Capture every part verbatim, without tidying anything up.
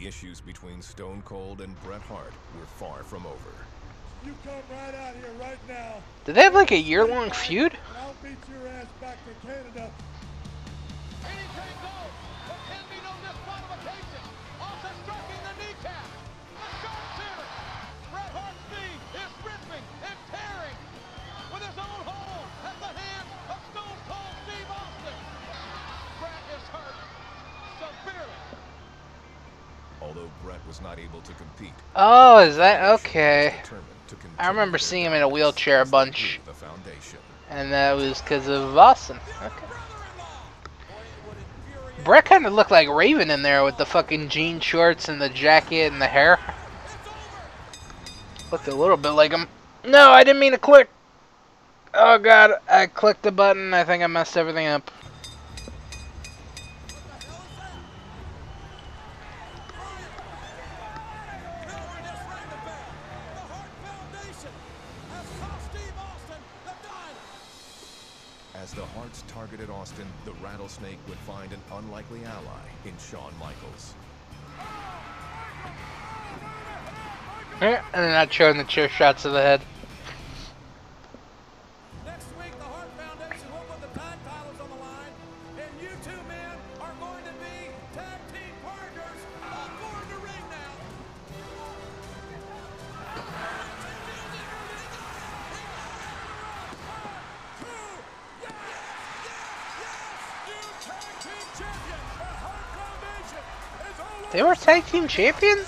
The issues between Stone Cold and Bret Hart were far from over. You come right out here right now. Did they have like a year-long feud? And I'll beat your ass back to Canada. Anything goes. There can be no disqualification. Also striking the kneecap. The sharpshooter. Bret Hart's knee is ripping and tearing with his own hole at the hands of Stone Cold Steve Austin. Bret is hurt severely. Although Bret was not able to compete. Oh, is that okay? I remember seeing him in a wheelchair a bunch. The foundation. And that was because of Austin. Okay. Bret kind of looked like Raven in there with the fucking jean shorts and the jacket and the hair. Looked a little bit like him. No, I didn't mean to click. Oh god, I clicked the button. I think I messed everything up. As the Harts targeted Austin, the Rattlesnake would find an unlikely ally in Shawn Michaels. And they're not showing the chair shots of the head. Next week, the Hart Foundation will put the tag titles on the line, and you two men are going to be tag team partners. All four in the ring now. They were tag team champions?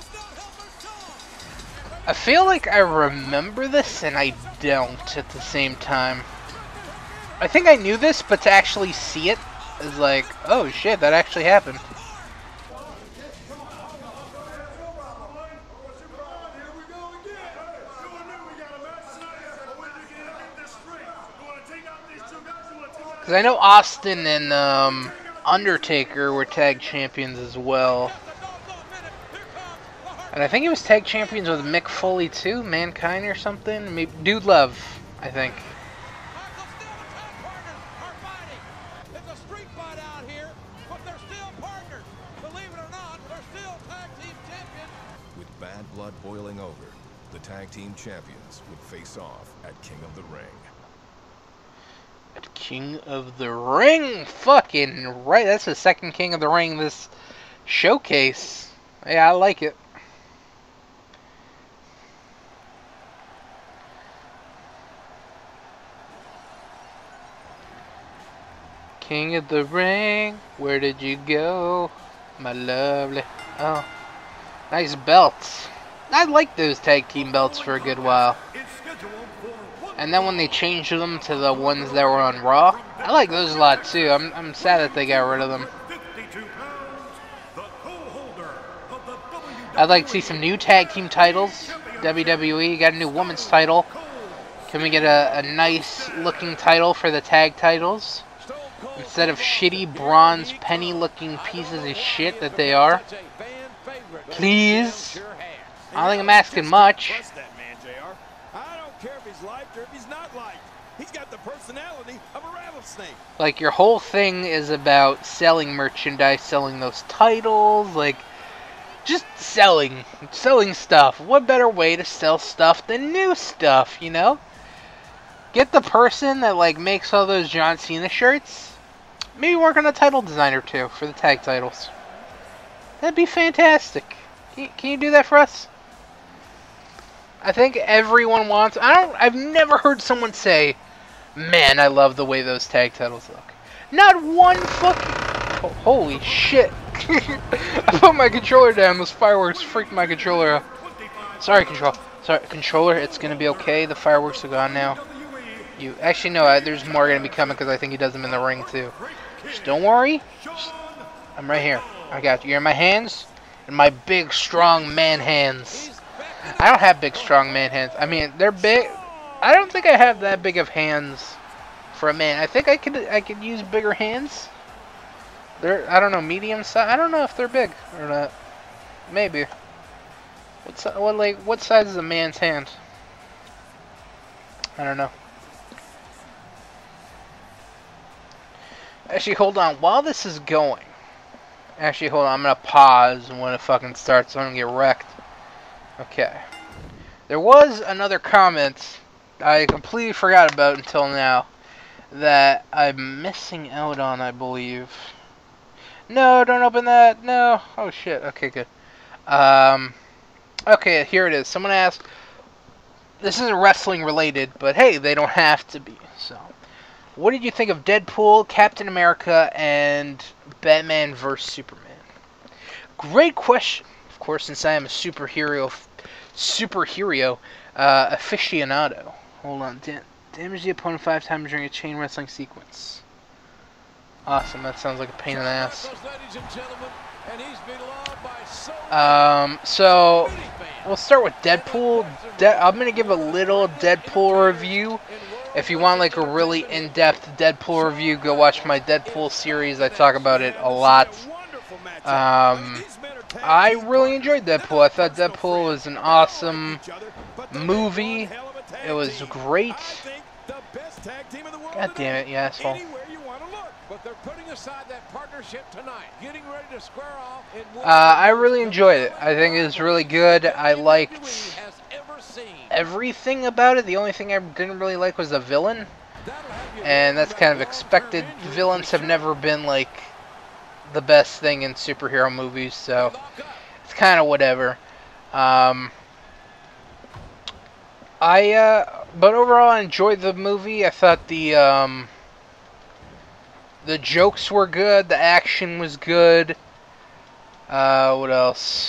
I feel like I remember this and I don't at the same time. I think I knew this, but to actually see it is like, oh shit, that actually happened. Because I know Austin and um, Undertaker were tag champions as well. And I think he was tag champions with Mick Foley too, Mankind or something. Maybe Dude Love, I think. With bad blood boiling over, the tag team champions would face off at King of the Ring. At King of the Ring, fucking right. That's the second King of the Ring this showcase. Yeah, I like it. King of the Ring, where did you go, my lovely? Oh, nice belts. I liked those tag team belts for a good while. And then when they changed them to the ones that were on Raw, I like those a lot too. I'm, I'm sad that they got rid of them. I'd like to see some new tag team titles. W W E got a new women's title. Can we get a, a nice looking title for the tag titles? Instead of shitty bronze penny looking pieces of shit that they are. Please. I don't think I'm asking much. Like, your whole thing is about selling merchandise, selling those titles, like, just selling, selling stuff. What better way to sell stuff than new stuff, you know? Get the person that, like, makes all those John Cena shirts. Maybe work on a title design or two for the tag titles. That'd be fantastic. Can you, can you do that for us? I think everyone wants... I don't... I've never heard someone say, man, I love the way those tag titles look. Not one fucking... Oh, holy shit. I put my controller down. Those fireworks freaked my controller out. Sorry, control. Sorry, controller. It's going to be okay. The fireworks are gone now. You Actually, no. I, there's more going to be coming because I think he does them in the ring, too. Just don't worry. Just, I'm right here. I got you. You're in my hands. In my big, strong man hands. I don't have big, strong man hands. I mean, they're big. I don't think I have that big of hands for a man. I think I could I could use bigger hands. They're, I don't know, medium size. I don't know if they're big or not. Maybe. What's what like what size is a man's hand? I don't know. Actually, hold on. While this is going, Actually, hold on. I'm gonna pause when it fucking starts so I don't get wrecked. Okay. There was another comment I completely forgot about until now that I'm missing out on, I believe. No, don't open that. No. Oh, shit. Okay, good. Um, okay, here it is. Someone asked, this isn't wrestling related, but hey, they don't have to be. So, what did you think of Deadpool, Captain America, and Batman versus Superman? Great question. Of course, since I am a superhero, superhero uh, aficionado. Hold on. Da damage the opponent five times during a chain wrestling sequence. Awesome. That sounds like a pain in the ass. Um, so we'll start with Deadpool. De I'm gonna give a little Deadpool review. If you want like a really in-depth Deadpool review, go watch my Deadpool series. I talk about it a lot. Um, I really enjoyed Deadpool. I thought Deadpool was an awesome movie. It was great. God damn it, you asshole. But they're putting aside that partnership tonight, getting ready to square off. Uh, I really enjoyed it. I think it was really good. I liked everything about it. The only thing I didn't really like was the villain, and that's kind of expected. Villains have never been like the best thing in superhero movies, so it's kind of whatever. Um, I, uh, but overall, I enjoyed the movie. I thought the um, the jokes were good. The action was good. Uh, what else?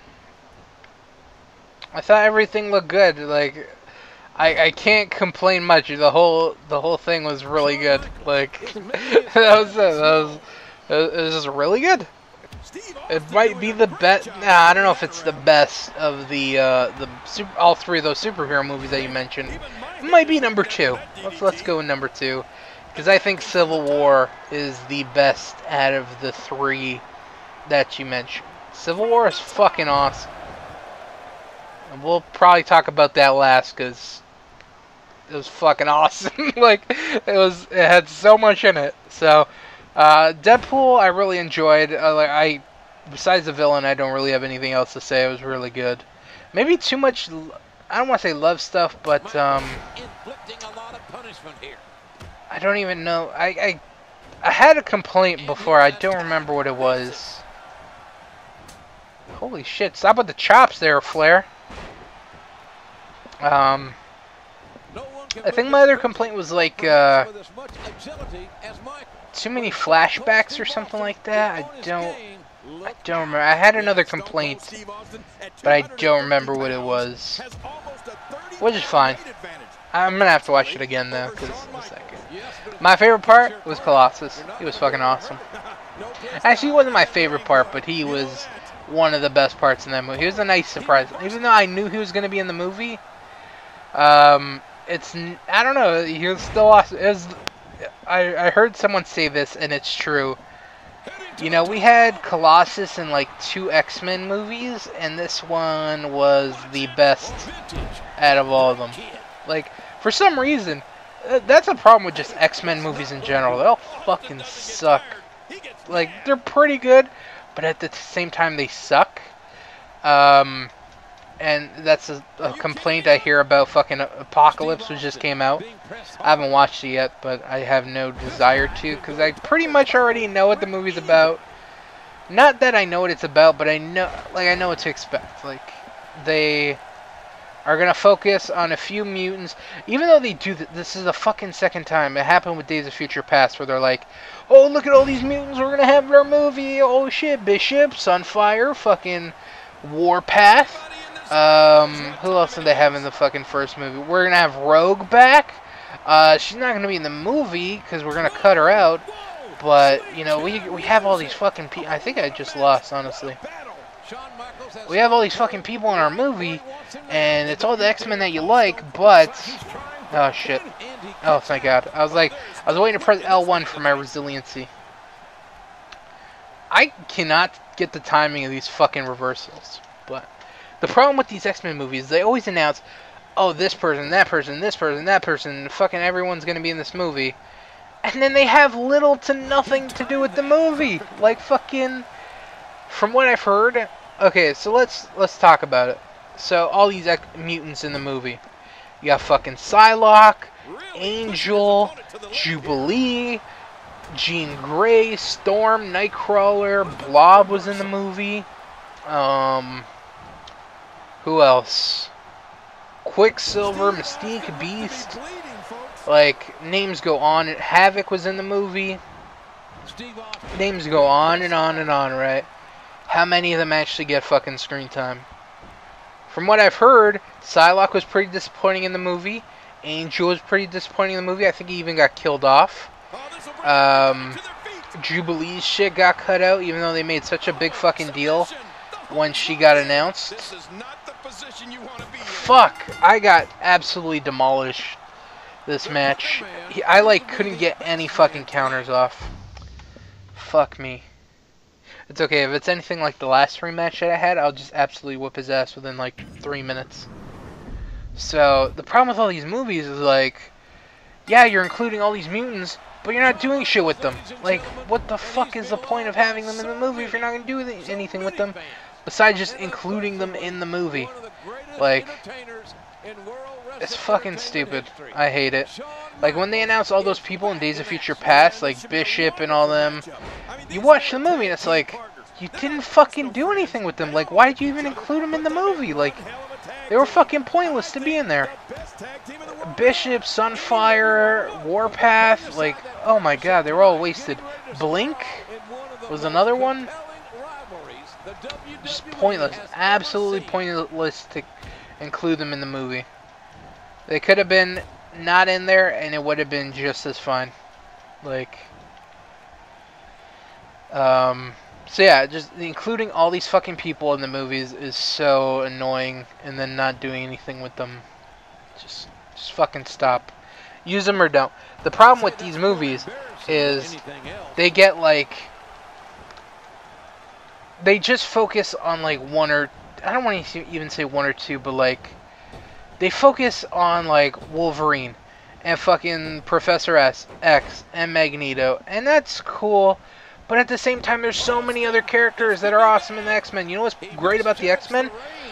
I thought everything looked good. Like, I I can't complain much. The whole the whole thing was really good. Like, that was it. That was it was just really good. It might be the best. Nah, I don't know if it's the best of the uh, the super, all three of those superhero movies that you mentioned. It might be number two. Let's let's go with number two, because I think Civil War is the best out of the three that you mentioned. Civil War is fucking awesome. And we'll probably talk about that last, because it was fucking awesome. Like, it was, it had so much in it. So, uh, Deadpool, I really enjoyed. Uh, like, I, besides the villain, I don't really have anything else to say. It was really good. Maybe too much, I don't want to say love stuff, but, um, I don't even know. I, I, I had a complaint before. I don't remember what it was. Holy shit, stop with the chops there, Flair. Um, I think my other complaint was like, uh, too many flashbacks or something like that. I don't, I don't remember. I had another complaint, but I don't remember what it was. Which is fine. I'm gonna have to watch it again though, because a second. My favorite part was Colossus. He was fucking awesome. Actually, he wasn't my favorite part, but he was one of the best parts in that movie. He was a nice surprise. Even though I knew he was gonna be in the movie, um, it's I don't know. He was still awesome. It was, I I heard someone say this, and it's true. You know, we had Colossus in like two X-Men movies, and this one was the best out of all of them. Like, for some reason, uh, that's a problem with just X-Men movies in general. They all fucking suck. Like, they're pretty good, but at the same time they suck. Um, and that's a, a complaint I hear about fucking Apocalypse, which just came out. I haven't watched it yet, but I have no desire to, because I pretty much already know what the movie's about. Not that I know what it's about, but I know, like, I know what to expect. Like, they are gonna focus on a few mutants, even though they do th this is the fucking second time. It happened with Days of Future Past, where they're like, oh, look at all these mutants we're gonna have in our movie. Oh shit, Bishop, Sunfire, fucking Warpath. Um, who else did they have in the fucking first movie? We're gonna have Rogue back. Uh, she's not gonna be in the movie because we're gonna cut her out. But you know, we we have all these fucking people. I think I just lost, honestly. We have all these fucking people in our movie, and it's all the X-Men that you like, but oh shit. Oh, thank God. I was like, I was waiting to press L one for my resiliency. I cannot get the timing of these fucking reversals, but the problem with these X-Men movies, they always announce, oh, this person, that person, this person, that person, fucking everyone's gonna be in this movie. And then they have little to nothing to do with the movie. Like fucking from what I've heard, okay, so let's let's talk about it. So all these ex mutants in the movie, you got fucking Psylocke, Angel, Jubilee, Jean Grey, Storm, Nightcrawler, Blob was in the movie. Um, who else? Quicksilver, Mystique, Beast. Like, names go on. Havoc was in the movie. Names go on and on and on, right? How many of them actually get fucking screen time? From what I've heard, Psylocke was pretty disappointing in the movie. Angel was pretty disappointing in the movie. I think he even got killed off. Um, Jubilee's shit got cut out, even though they made such a big fucking deal when she got announced. Fuck, I got absolutely demolished this match. He, I like couldn't get any fucking counters off. Fuck me. It's okay, if it's anything like the last rematch that I had, I'll just absolutely whip his ass within like three minutes. So, the problem with all these movies is like, yeah, you're including all these mutants, but you're not doing shit with them. Like, what the fuck is the point of having them in the movie if you're not going to do anything with them besides just including them in the movie? Like, it's fucking stupid. I hate it. Like, when they announce all those people in Days of Future Past, like Bishop and all them, you watch the movie and it's like, you didn't fucking do anything with them. Like, why did you even include them in the movie? Like, they were fucking pointless to be in there. Bishop, Sunfire, Warpath, like, oh my god, they were all wasted. Blink was another one. Just pointless. Absolutely pointless to include them in the movie. They could have been not in there and it would have been just as fine. Like, um, so yeah, just including all these fucking people in the movies is so annoying, and then not doing anything with them. Just, just fucking stop. Use them or don't. The problem with these movies is they get like, they just focus on like one or, I don't want to even say one or two, but like, they focus on like Wolverine and fucking Professor S, X and Magneto, and that's cool. But at the same time, there's so many other characters that are awesome in the X-Men. You know what's great about the X-Men?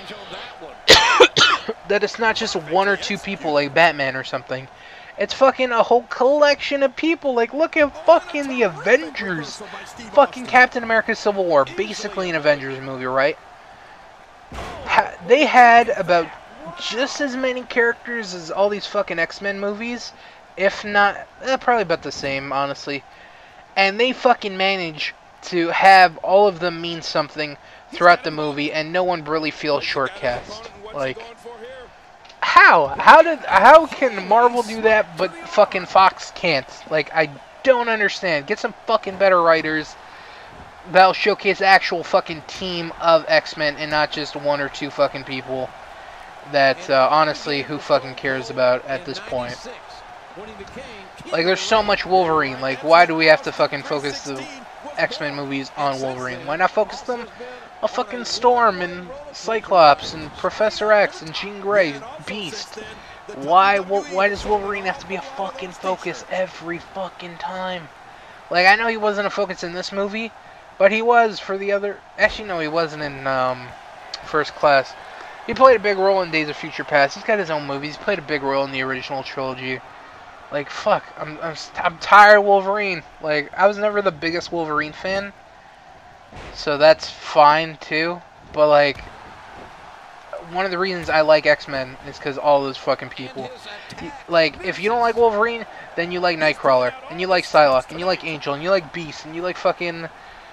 That it's not just one or two people like Batman or something. It's fucking a whole collection of people. Like, look at fucking the Avengers. Fucking Captain America Civil War. Basically an Avengers movie, right? Ha they had about just as many characters as all these fucking X-Men movies. If not, eh, probably about the same, honestly. And they fucking manage to have all of them mean something throughout the movie, and no one really feels shortcast. Like, how? How did? How can Marvel do that, but fucking Fox can't? Like, I don't understand. Get some fucking better writers that'll showcase the actual fucking team of X-Men and not just one or two fucking people that, uh, honestly, who fucking cares about at this point? Like, there's so much Wolverine. Like, why do we have to fucking focus the X-Men movies on Wolverine? Why not focus them on fucking Storm and Cyclops and Professor X and Jean Grey, Beast? Why, why does Wolverine have to be a fucking focus every fucking time? Like, I know he wasn't a focus in this movie, but he was for the other... Actually, no, he wasn't in um, First Class. He played a big role in Days of Future Past. He's got his own movies. He's played a big role in the original trilogy. Like, fuck, I'm, I'm, I'm tired of Wolverine. Like, I was never the biggest Wolverine fan, so that's fine, too. But, like, one of the reasons I like X-Men is because all those fucking people. Like, if you don't like Wolverine, then you like Nightcrawler, and you like Psylocke, and you like Angel, and you like Beast, and you like fucking...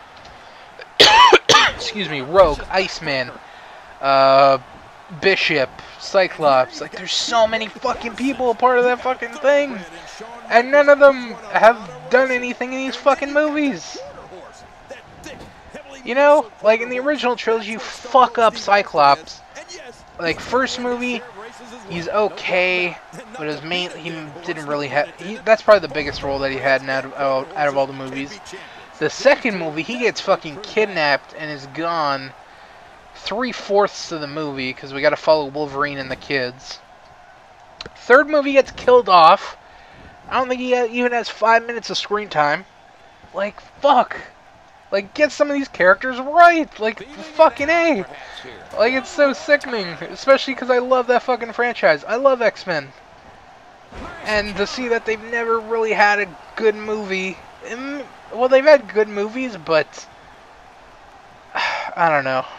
excuse me, Rogue, Iceman, uh... Bishop, Cyclops, like, there's so many fucking people a part of that fucking thing, and none of them have done anything in these fucking movies. You know, like in the original trilogy, you fuck up Cyclops. Like, first movie, he's okay, but his main, he didn't really have, he, that's probably the biggest role that he had in out of, out, out of all the movies. The second movie, he gets fucking kidnapped and is gone three-fourths of the movie, because we got to follow Wolverine and the kids. Third movie gets killed off. I don't think he even has five minutes of screen time. Like, fuck. Like, get some of these characters right. Like, fucking A. Like, it's so sickening. Especially because I love that fucking franchise. I love X-Men. And to see that they've never really had a good movie. Well, they've had good movies, but I don't know.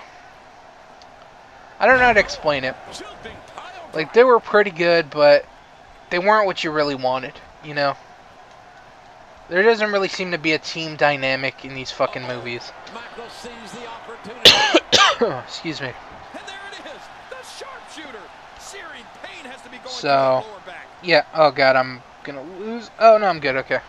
I don't know how to explain it. Like, they were pretty good, but they weren't what you really wanted, you know? There doesn't really seem to be a team dynamic in these fucking movies. Excuse me. So, yeah. Oh god, I'm gonna lose. Oh no, I'm good. Okay.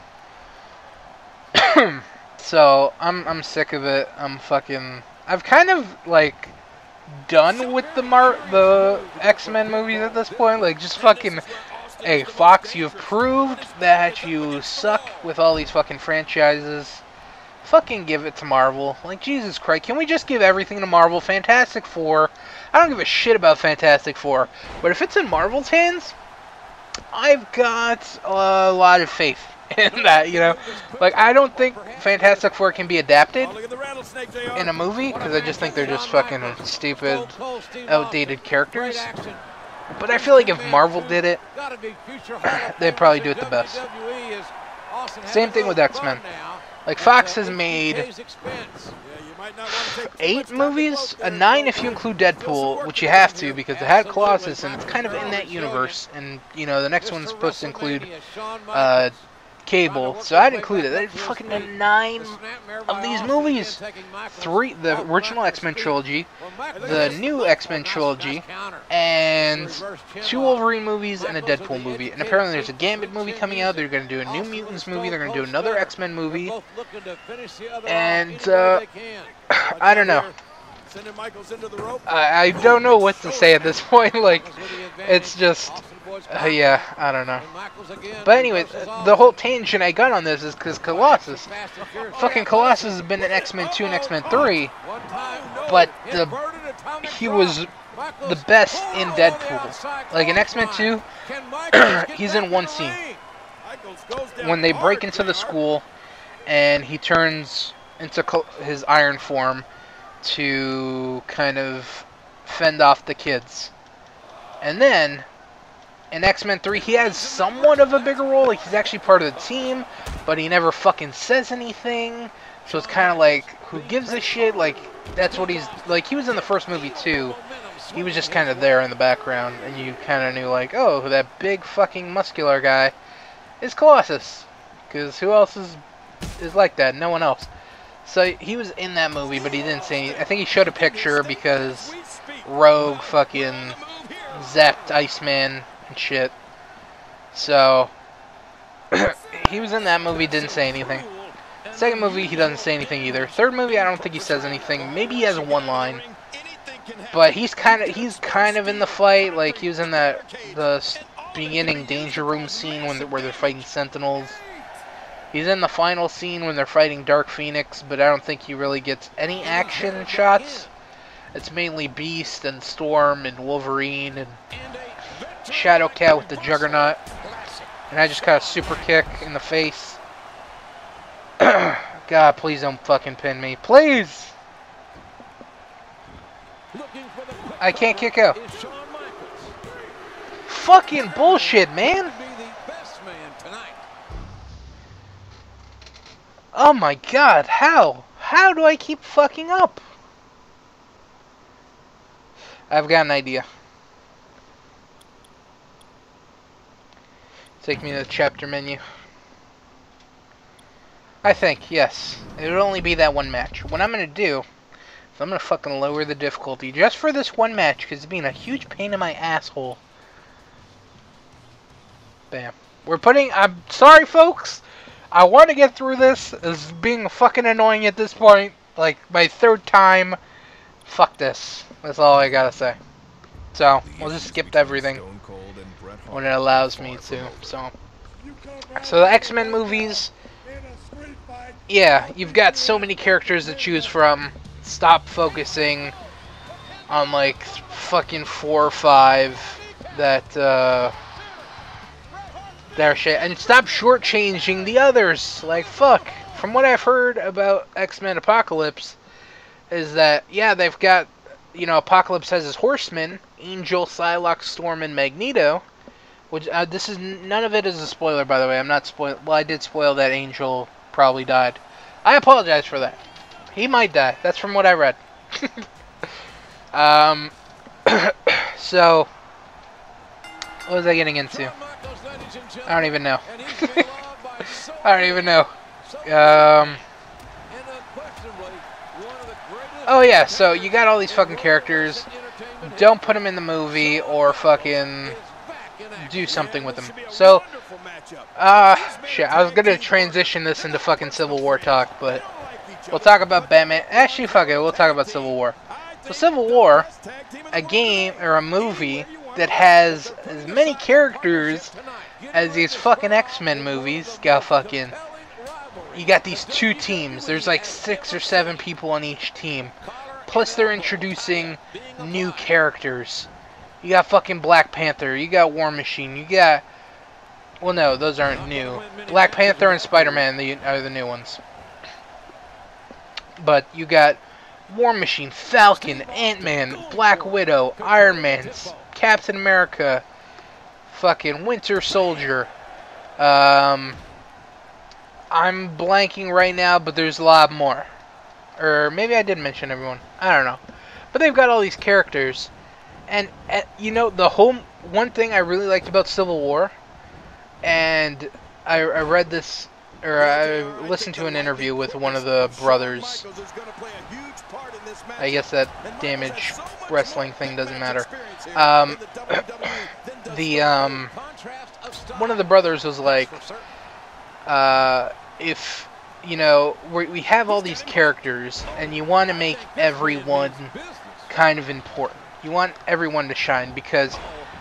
So I'm I'm sick of it. I'm fucking. I've kind of like done with the Mar the X-Men movies at this point. Like, just fucking. Hey, Fox, you've proved that you suck with all these fucking franchises. Fucking give it to Marvel. Like, Jesus Christ, can we just give everything to Marvel? Fantastic Four. I don't give a shit about Fantastic Four. But if it's in Marvel's hands, I've got a lot of faith in that, you know? Like, I don't think Fantastic Four can be adapted in a movie, because I just think they're just fucking stupid, outdated characters. But I feel like if Marvel did it, they'd probably do it the best. Same thing with X-Men. Like, Fox has made eight movies? A nine if you include Deadpool, which you have to because it had Colossus and it's kind of in that universe. And, you know, the next one's supposed to include uh, Cable. So I'd include it. They'd fucking done nine of these movies. Three, the original X-Men trilogy, the new X-Men trilogy, and two Wolverine movies and a Deadpool movie. And apparently there's a Gambit movie coming out. They're going to do a New Mutants movie. They're going to do another X-Men movie. And, uh, I don't know. I, I don't know what to say at this point. Like, it's just... Uh, yeah, I don't know. But anyway, the whole tangent I got on this is because Colossus. Fucking Colossus has been in X-Men two and X-Men three. But the he was the best in Deadpool. Like in X-Men two, he's in one scene. When they break into the school and he turns into his iron form to kind of fend off the kids. And then... in X-Men three, he has somewhat of a bigger role. Like, he's actually part of the team, but he never fucking says anything. So it's kind of like, who gives a shit? Like, that's what he's... like, he was in the first movie, too. He was just kind of there in the background, and you kind of knew, like, oh, that big fucking muscular guy is Colossus. Because who else is, is like that? No one else. So he was in that movie, but he didn't say anything. I think he showed a picture because Rogue fucking zapped Iceman and shit. So he was in that movie, didn't say anything. Second movie, he doesn't say anything either. Third movie, I don't think he says anything. Maybe he has one line, but he's kind of he's kind of in the fight. Like, he was in that the beginning Danger Room scene when where they're fighting Sentinels. He's in the final scene when they're fighting Dark Phoenix, but I don't think he really gets any action shots. It's mainly Beast and Storm and Wolverine and Shadowcat with the Juggernaut. And I just got a super kick in the face. God, please don't fucking pin me. Please! I can't kick out. Fucking bullshit, man! Oh my god, how? How do I keep fucking up? I've got an idea. Take me to the chapter menu. I think, yes. It would only be that one match. What I'm going to do is I'm going to fucking lower the difficulty just for this one match because it's being a huge pain in my asshole. Bam. We're putting... I'm sorry, folks. I want to get through this. It's being fucking annoying at this point. Like, my third time. Fuck this. That's all I gotta say. So, we'll just skip everything when it allows me to. So, so the X-Men movies, yeah, you've got so many characters to choose from. Stop focusing on like fucking four or five that uh, they're shit, and stop shortchanging the others. Like, fuck, from what I've heard about X-Men Apocalypse, is that, yeah, they've got, you know, Apocalypse has his Horsemen, Angel, Psylocke, Storm, and Magneto. Which, uh, this is, none of it is a spoiler, by the way. I'm not spoil. Well, I did spoil that Angel probably died. I apologize for that. He might die. That's from what I read. um, so, what was I getting into? I don't even know. I don't even know. Um, oh yeah, so you got all these fucking characters. Don't put them in the movie or fucking do something with them. So, uh, shit, I was gonna transition this into fucking Civil War talk, but we'll talk about Batman. Actually, fuck it, we'll talk about Civil War. So, Civil War, a game or a movie that has as many characters as these fucking X-Men movies. Got fucking, you got these two teams. There's like six or seven people on each team. Plus, they're introducing new characters. You got fucking Black Panther. You got War Machine. You got... Well, no, those aren't new. Black Panther and Spider-Man are the new ones. But you got War Machine, Falcon, Ant-Man, Black Widow, Iron Man, Captain America, fucking Winter Soldier. Um, I'm blanking right now, but there's a lot more. Or maybe I did mention everyone. I don't know. But they've got all these characters. And, uh, you know, the whole... One thing I really liked about Civil War, and I, I read this, or I listened to an interview with one of the brothers. I guess that Damage Wrestling thing doesn't matter. Um, the, um... One of the brothers was like, uh, if... You know, we we have all these characters, and you want to make everyone kind of important. You want everyone to shine, because,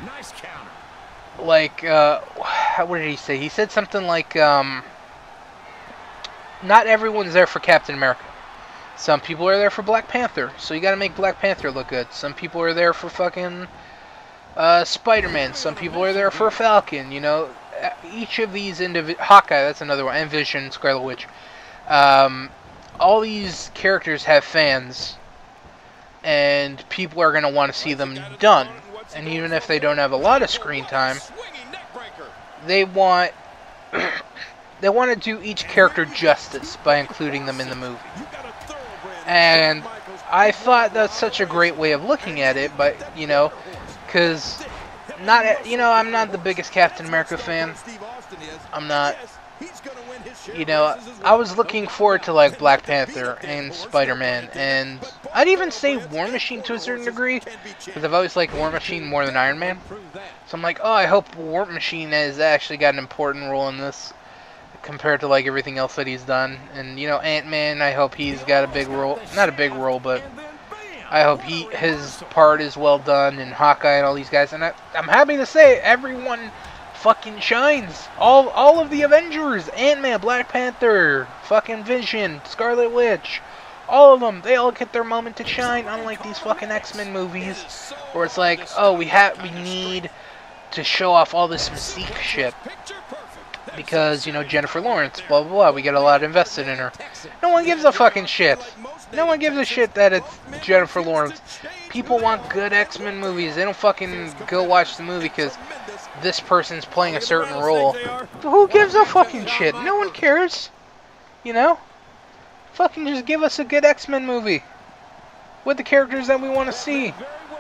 like, uh, what did he say? He said something like, um, not everyone's there for Captain America. Some people are there for Black Panther, so you gotta make Black Panther look good. Some people are there for fucking, uh, Spider-Man. Some people are there for Falcon, you know. Each of these individual... Hawkeye, that's another one. And Vision, Scarlet Witch. Um, all these characters have fans, and people are going to want to see them done. And even if they don't have a lot of screen time, they want they want to do each character justice by including them in the movie. And I thought that's such a great way of looking at it, but, you know, because not, you know, I'm not the biggest Captain America fan. I'm not. You know, I was looking forward to, like, Black Panther and Spider-Man, and I'd even say War Machine to a certain degree, because I've always liked War Machine more than Iron Man. So I'm like, oh, I hope War Machine has actually got an important role in this, compared to, like, everything else that he's done. And, you know, Ant-Man, I hope he's got a big role. Not a big role, but I hope he his part is well done, and Hawkeye and all these guys. And I, I'm happy to say everyone fucking shines. All all of the Avengers, Ant-Man, Black Panther, fucking Vision, Scarlet Witch, all of them, they all get their moment to shine, unlike these fucking X-Men movies, where it's like, oh, we have we need to show off all this Mystique shit. Because, you know, Jennifer Lawrence, blah, blah, blah, we get a lot invested in her. No one gives a fucking shit. No one gives a shit that it's Jennifer Lawrence. People want good X-Men movies. They don't fucking go watch the movie because this person's playing a certain role. But who gives a fucking shit? No one cares. You know? Fucking just give us a good X-Men movie. With the characters that we want to see.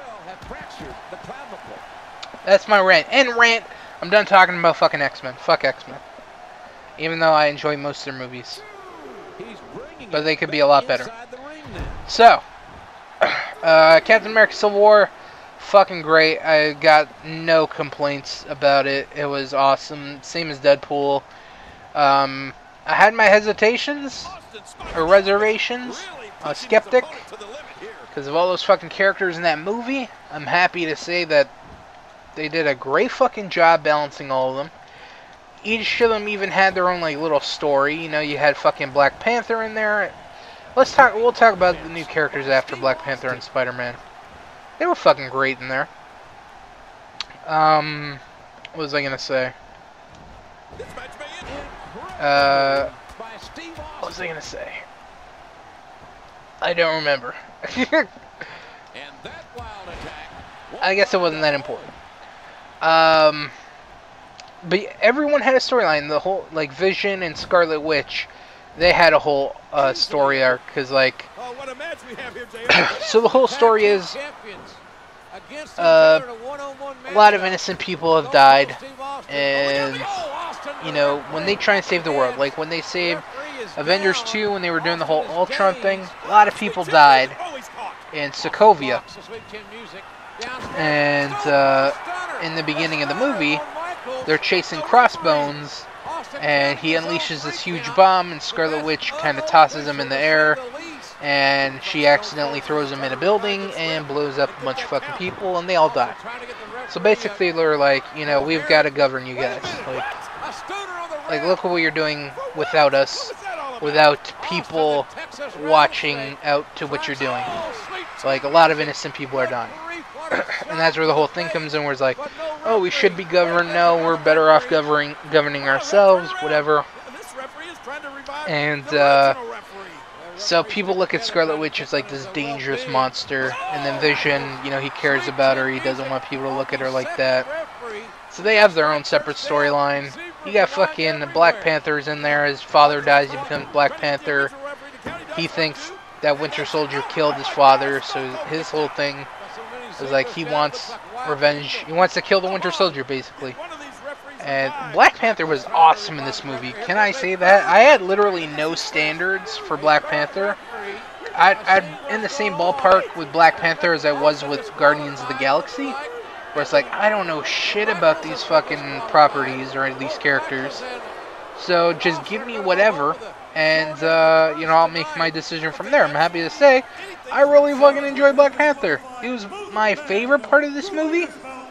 That's my rant. And rant, I'm done talking about fucking X-Men. Fuck X-Men. Even though I enjoy most of their movies. But they could be a lot better. So, uh, Captain America Civil War, fucking great. I got no complaints about it. It was awesome. Same as Deadpool. Um, I had my hesitations, or reservations. I was skeptic, because of all those fucking characters in that movie. I'm happy to say that they did a great fucking job balancing all of them. Each of them even had their own, like, little story. You know, you had fucking Black Panther in there. Let's talk, we'll talk about the new characters after Black Panther and Spider-Man. They were fucking great in there. Um, what was I gonna say? Uh, was I gonna say? I don't remember. And that wild attack. I guess it wasn't that important. Um, but everyone had a storyline. The whole, like, Vision and Scarlet Witch, they had a whole uh, story arc. Cause like, Oh, what a match we have here, J R. so the whole story is uh, a lot of innocent people have died, and you know, when they try and save the world, like when they saved Avengers two, when they were doing the whole Ultron thing, a lot of people died in Sokovia. And uh, in the beginning of the movie, they're chasing Crossbones, and he unleashes this huge bomb, and Scarlet Witch kind of tosses him in the air, and she accidentally throws him in a building and blows up a bunch of fucking people, and they all die. So basically, they're like, you know, we've got to govern you guys. Like, like, look at what you're doing without us, without people watching out to what you're doing. Like, a lot of innocent people are dying. And that's where the whole thing comes in, where it's like, oh, we should be governed. No, we're better off governing governing ourselves, whatever. And uh, so people look at Scarlet Witch as like this dangerous monster, and then Vision, you know, he cares about her. He doesn't want people to look at her like that. So they have their own separate storyline. You got fucking Black Panther's in there. His father dies, he becomes Black Panther. He thinks that Winter Soldier killed his father, so his whole thing is like he wants revenge. He wants to kill the Winter Soldier, basically. And Black Panther was awesome in this movie. Can I say that? I had literally no standards for Black Panther. I, I'm in the same ballpark with Black Panther as I was with Guardians of the Galaxy, where it's like, I don't know shit about these fucking properties or these characters. So just give me whatever, and uh, you know, I'll make my decision from there. I'm happy to say, I really fucking enjoyed Black Panther. It was my favorite part of this movie.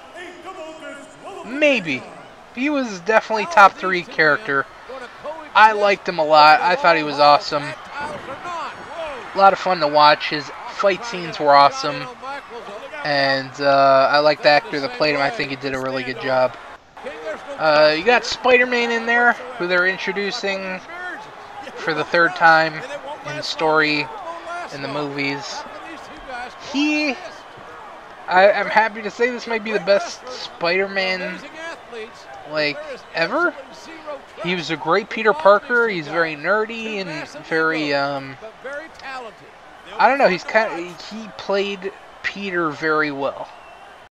Maybe. He was definitely top three character. I liked him a lot. I thought he was awesome. A lot of fun to watch. His fight scenes were awesome. And uh, I like the actor that played him. I think he did a really good job. Uh, you got Spider-Man in there, who they're introducing for the third time in the story, in the movies. He, I, I'm happy to say this might be the best Spider-Man, like, ever. He was a great Peter Parker. He's very nerdy and very, um, I don't know, he's kind of, he played Peter very well.